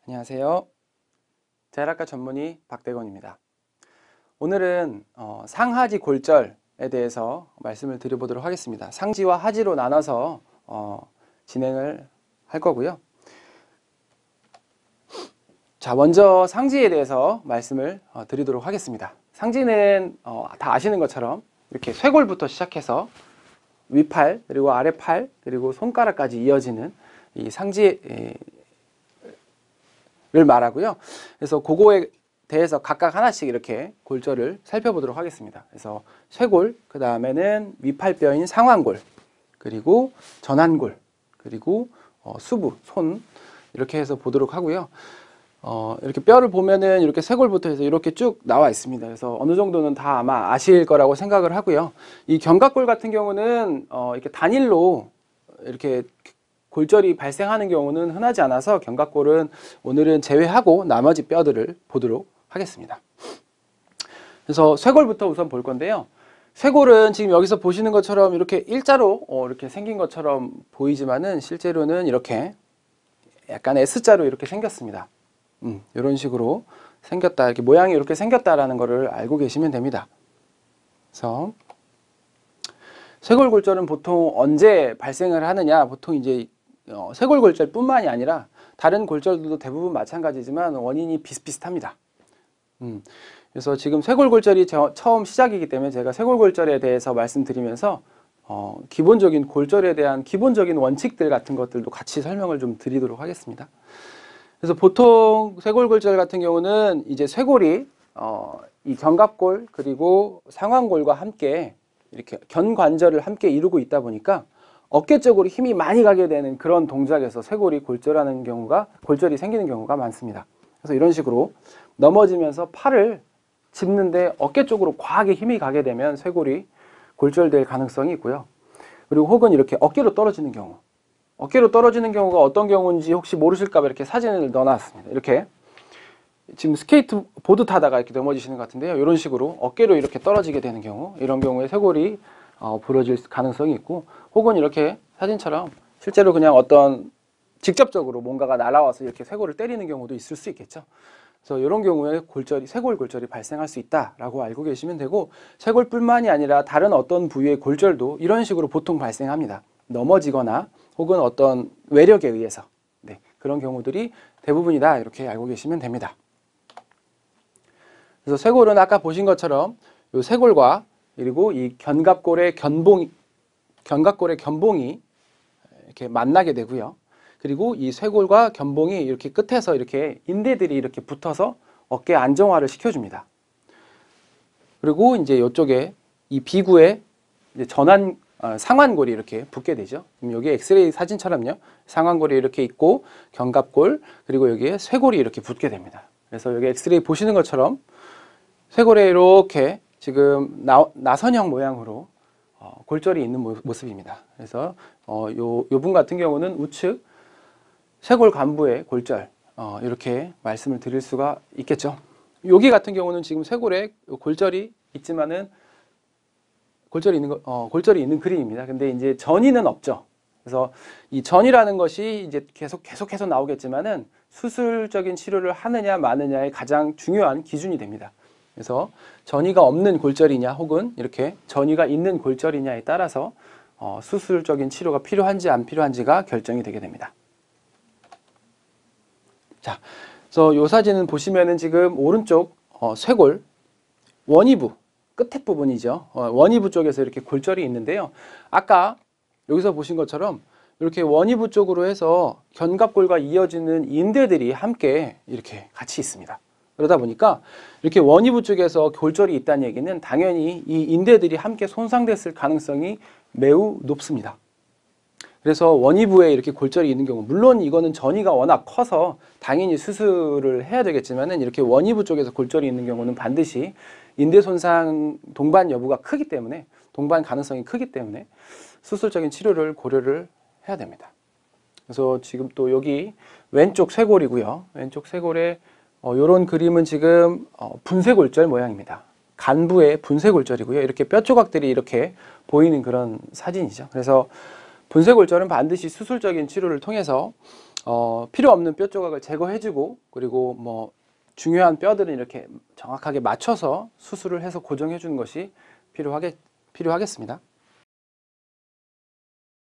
안녕하세요. 재활학과 전문의 박대건입니다. 오늘은 상하지 골절에 대해서 말씀을 드려보도록 하겠습니다. 상지와 하지로 나눠서 진행을 할 거고요. 자, 먼저 상지에 대해서 말씀을 드리도록 하겠습니다. 상지는 다 아시는 것처럼 이렇게 쇄골부터 시작해서 위팔, 그리고 아래팔, 그리고 손가락까지 이어지는 이 상지를 말하고요. 그래서 그거에 대해서 각각 하나씩 이렇게 골절을 살펴보도록 하겠습니다. 그래서 쇄골, 그 다음에는 위팔뼈인 상완골, 그리고 전완골, 그리고 수부, 손 이렇게 해서 보도록 하고요. 이렇게 뼈를 보면은 이렇게 쇄골부터 해서 이렇게 쭉 나와 있습니다. 그래서 어느 정도는 다 아마 아실 거라고 생각을 하고요. 이 견갑골 같은 경우는 이렇게 단일로 이렇게 골절이 발생하는 경우는 흔하지 않아서 견갑골은 오늘은 제외하고 나머지 뼈들을 보도록 하겠습니다. 그래서 쇄골부터 우선 볼 건데요. 쇄골은 지금 여기서 보시는 것처럼 이렇게 일자로 이렇게 생긴 것처럼 보이지만은 실제로는 이렇게 약간 S자로 이렇게 생겼습니다. 이런 식으로 생겼다, 이렇게 모양이 이렇게 생겼다라는 것을 알고 계시면 됩니다. 그래서 쇄골골절은 보통 언제 발생을 하느냐? 보통 이제 쇄골골절뿐만이 아니라 다른 골절들도 대부분 마찬가지지만 원인이 비슷비슷합니다. 그래서 지금 쇄골골절이 처음 시작이기 때문에 제가 쇄골골절에 대해서 말씀드리면서 기본적인 골절에 대한 기본적인 원칙들 같은 것들도 같이 설명을 좀 드리도록 하겠습니다. 그래서 보통 쇄골골절 같은 경우는 이제 쇄골이 이 견갑골 그리고 상완골과 함께 이렇게 견관절을 함께 이루고 있다 보니까 어깨 쪽으로 힘이 많이 가게 되는 그런 동작에서 쇄골이 골절이 생기는 경우가 많습니다. 그래서 이런 식으로 넘어지면서 팔을 짚는데 어깨 쪽으로 과하게 힘이 가게 되면 쇄골이 골절될 가능성이 있고요. 그리고 혹은 이렇게 어깨로 떨어지는 경우, 어깨로 떨어지는 경우가 어떤 경우인지 혹시 모르실까 봐 이렇게 사진을 넣어놨습니다. 이렇게 지금 스케이트 보드 타다가 이렇게 넘어지시는 것 같은데요. 이런 식으로 어깨로 이렇게 떨어지게 되는 경우, 이런 경우에 쇄골이 부러질 가능성이 있고, 혹은 이렇게 사진처럼 실제로 그냥 어떤 직접적으로 뭔가가 날아와서 이렇게 쇄골을 때리는 경우도 있을 수 있겠죠. 그래서 이런 경우에 쇄골 골절이 발생할 수 있다라고 알고 계시면 되고, 쇄골뿐만이 아니라 다른 어떤 부위의 골절도 이런 식으로 보통 발생합니다. 넘어지거나 혹은 어떤 외력에 의해서 그런 경우들이 대부분이다, 이렇게 알고 계시면 됩니다. 그래서 쇄골은 아까 보신 것처럼 이 쇄골과 그리고 이 견갑골의 견봉이 이렇게 만나게 되고요. 그리고 이 쇄골과 견봉이 이렇게 끝에서 이렇게 인대들이 이렇게 붙어서 어깨 안정화를 시켜줍니다. 그리고 이제 이쪽에 이 비구에 이제 상완골이 이렇게 붙게 되죠. 여기 엑스레이 사진처럼요. 상완골이 이렇게 있고 견갑골, 그리고 여기에 쇄골이 이렇게 붙게 됩니다. 그래서 여기 엑스레이 보시는 것처럼 쇄골에 이렇게 지금 나선형 모양으로 골절이 있는 모습입니다. 그래서 요 분 같은 경우는 우측 쇄골 관부의 골절, 이렇게 말씀을 드릴 수가 있겠죠. 여기 같은 경우는 지금 쇄골에 골절이 있지만은 골절이 있는 그림입니다. 근데 이제 전이는 없죠. 그래서 이 전이라는 것이 이제 계속해서 나오겠지만은 수술적인 치료를 하느냐 마느냐의 가장 중요한 기준이 됩니다. 그래서 전이가 없는 골절이냐 혹은 이렇게 전이가 있는 골절이냐에 따라서 수술적인 치료가 필요한지 안 필요한지가 결정이 되게 됩니다. 자, 그래서 이 사진은 보시면은 지금 오른쪽 쇄골 원위부 끝에 부분이죠. 원위부 쪽에서 이렇게 골절이 있는데요. 아까 여기서 보신 것처럼 이렇게 원위부 쪽으로 해서 견갑골과 이어지는 인대들이 함께 이렇게 같이 있습니다. 그러다 보니까 이렇게 원위부 쪽에서 골절이 있다는 얘기는 당연히 이 인대들이 함께 손상됐을 가능성이 매우 높습니다. 그래서 원위부에 이렇게 골절이 있는 경우, 물론 이거는 전이가 워낙 커서 당연히 수술을 해야 되겠지만은 이렇게 원위부 쪽에서 골절이 있는 경우는 반드시 인대 손상 동반 여부가 크기 때문에, 동반 가능성이 크기 때문에 수술적인 치료를 고려를 해야 됩니다. 그래서 지금 또 여기 왼쪽 쇄골이고요. 왼쪽 쇄골에 이런 그림은 지금 분쇄골절 모양입니다. 간부의 분쇄골절이고요. 이렇게 뼈 조각들이 이렇게 보이는 그런 사진이죠. 그래서 분쇄골절은 반드시 수술적인 치료를 통해서 필요 없는 뼈 조각을 제거해주고, 그리고 뭐 중요한 뼈들은 이렇게 정확하게 맞춰서 수술을 해서 고정해 주는 것이 필요하겠습니다.